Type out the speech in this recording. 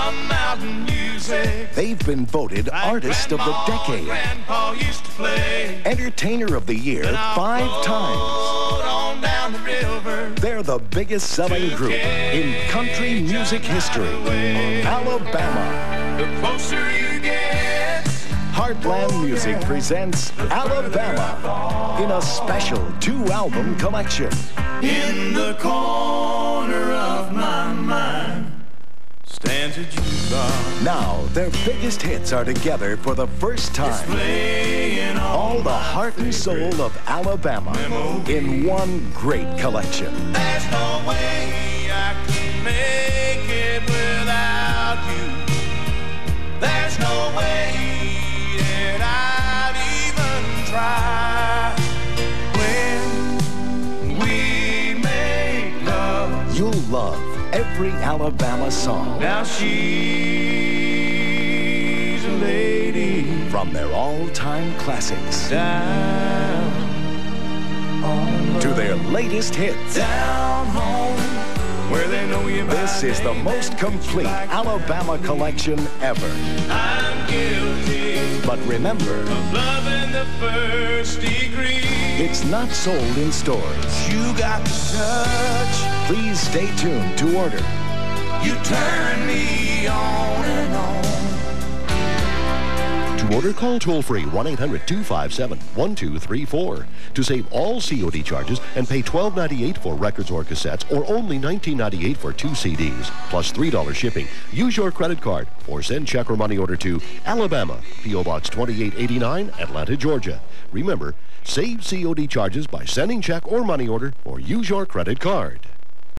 of mountain music. They've been voted Artist of the Decade, Grandpa used to play. Entertainer of the Year 5 times. On down the river. They're the biggest selling group in country music history. Alabama. The closer you get. Heartland Music presents Alabama in a special 2-album collection. In the corner of my mind stands a jukebox. Now, their biggest hits are together for the first time. All the heart and soul of Alabama in one great collection. There's no way I can make it without you. There's no way that I'd even try. When we make love, You'll love every Alabama song. now she's a lady From their all-time classics down on to their latest hits. down home where they know you by This is the name. most complete Alabama collection ever. I'm guilty But remember, of loving the first degree. it's not sold in stores. You got the touch, Please stay tuned to order. you turn me on and on. To order, call toll-free 1-800-257-1234 to save all COD charges and pay $12.98 for records or cassettes or only $19.98 for 2 CDs, plus $3 shipping. Use your credit card or send check or money order to Alabama, P.O. Box 2889, Atlanta, Georgia. Remember, save COD charges by sending check or money order or use your credit card.